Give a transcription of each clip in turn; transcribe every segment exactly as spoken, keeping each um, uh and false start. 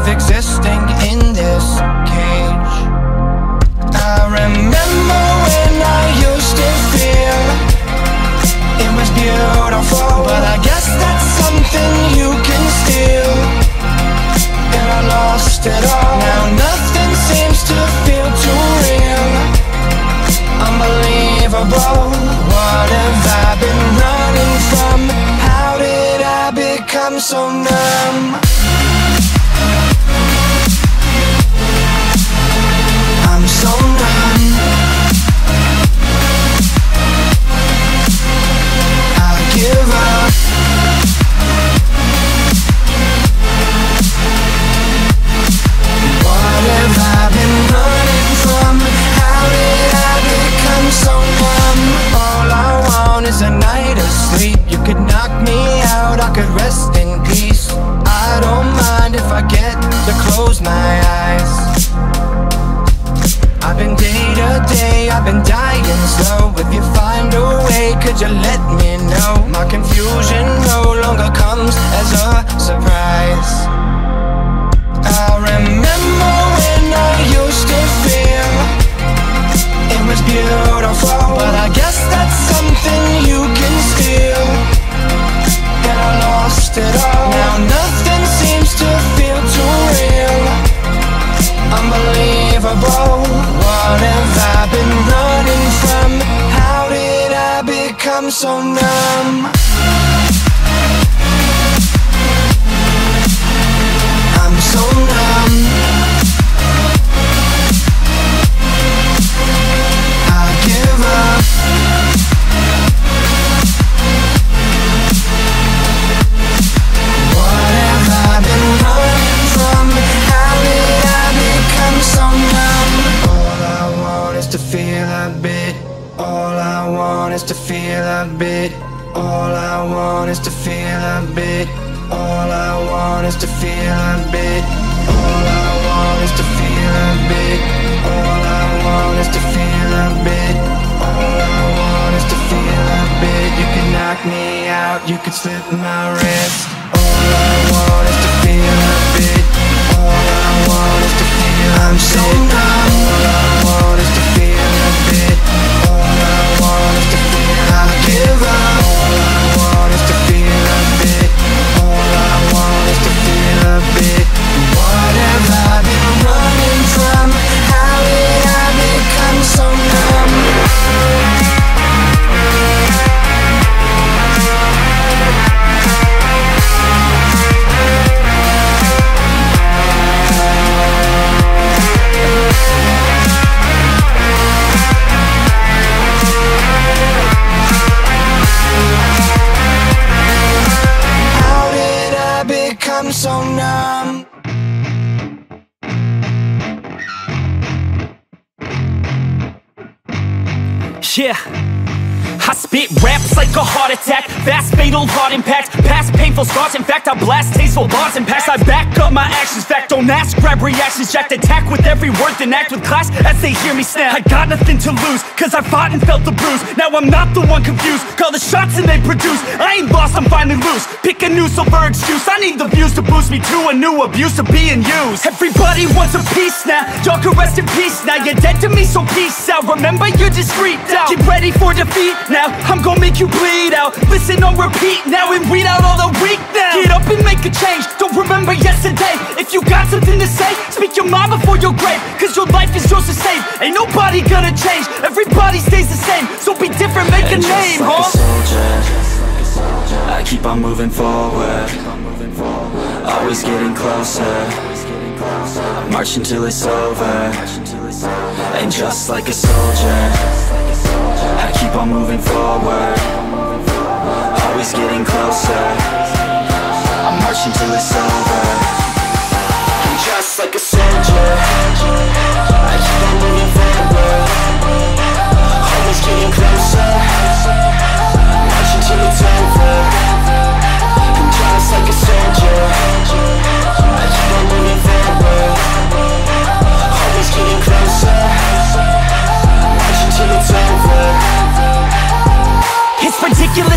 existing in this cage. I remember when I used to feel it was beautiful, but I guess that's something you can steal. And I lost it all. Now nothing seems to feel too real. Unbelievable. What have I been running from? How did I become so numb? I'm so numb. I give up. What have I been running from? How did I become so numb? All I want is a night of sleep. You could knock me out, I could rest in peace. I don't mind if I get to close my eyes. I've been day to day, I've been dying slow. If you find a way, could you let me know? My confusion no longer comes as a surprise. I remember when I used to feel it was beautiful, but I guess that's something you can steal. And I lost it all. Now nothing seems to feel too real. Unbelievable. What have I been running from? How did I become so numb? I'm so numb. I give up. What have I been running from? How did I become so numb? All I want is to feel a bit. All I want is to feel a bit. All I want is to feel a bit. All I want is to feel a bit. All I want is to feel a bit. All I want is to feel a bit. All I want is to feel a bit. You can knock me out, you can slip my wrist. All I want is to feel a bit. All I want is to feel a bit. I'm so numb. All I want is to feel a bit. All I want is to feel. I give up. All I want is to feel a bit. All I want is to feel a bit. What have I been running from? How did I become so numb? How did I become so numb? Yeah, I spit raps like a heart attack. Fast, fatal, heart impact. Past painful scars. In fact, I blast tasteful bars and packs. I back up my actions. Fact, don't ask, grab reactions. Jacked attack with every word, then act with class as they hear me snap. I got nothing to lose, cause I fought and felt the bruise. Now I'm not the one confused. Call the shots and they produce. I ain't lost, I'm finally loose. Pick a new silver excuse. I need the views to boost me to a new abuse of being used. Everybody wants a piece now. Y'all can rest in peace now. You're dead to me, so peace out. Remember, you're discreet out. Get ready for defeat now. I'm gonna make you bleed out. Listen on repeat now and weed out all the weak now. Get up and make a change. Don't remember yesterday. If you got something to say, speak your mind before your grave. Cause your life is yours to save. Ain't nobody gonna change. Everybody stays the same. So be different, make a name, huh? Just like a soldier, I keep on moving forward. Always getting closer. Marching till it's over. And just like a soldier, I keep on moving forward. Always getting closer. I'm marching till it's over. And just like a soldier, I keep on moving forward. Always getting closer. Marching till it's over. And just like a soldier, I keep on moving forward. Always getting closer. Marching till it's over. It's ridiculous, I'm spitting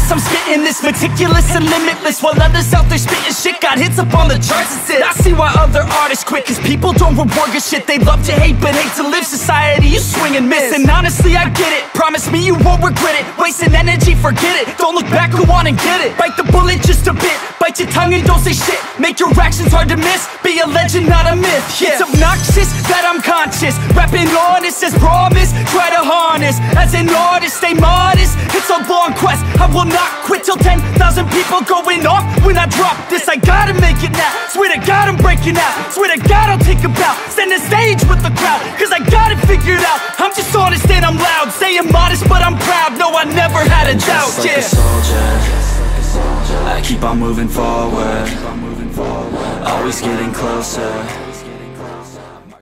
written this, meticulous and limitless, while others out there spitting shit got hits up on the charts and shit. I see why other artists quit, cause people don't reward good shit. They love to hate but hate to live. Society, you swing and miss. And honestly, I get it, promise me you won't regret it. Wasting energy, forget it, don't look back, go on and get it. Bite the bullet just a bit, bite your tongue and don't say shit. Make your actions hard to miss, be a legend, not a myth. Yeah. It's obnoxious that I'm conscious, rapping honest as promise. Try to harness, as an artist, stay modest. It's a long quest, I will not quit till ten thousand people going off when I drop this. I gotta make it now, swear to God I'm breaking out. Swear to God I'll take a bow, stand the stage with the crowd, cause I got it figured out. I'm just honest and I'm loud, saying modest but I'm proud. No, I never had a doubt, just like yeah. a soldier, I keep on moving forward, always getting closer.